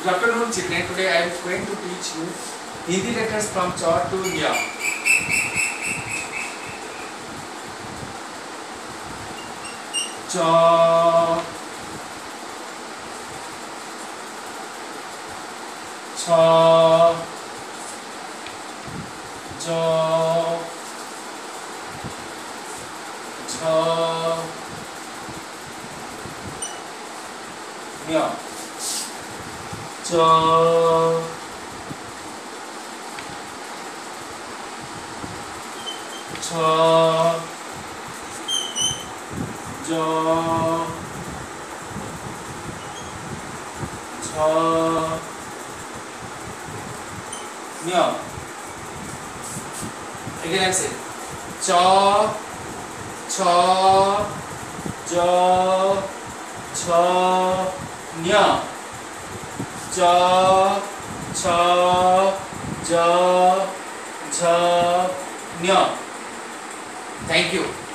Good afternoon, children. Today I am going to teach you Hindi letters from cha to nya. Cha, cha, ja, cha, nya. Cha, cha, ja, cha, nya. Again I say cha, cha, ja, cha, nya. Cha, cha, ja, cha, nya. Thank you.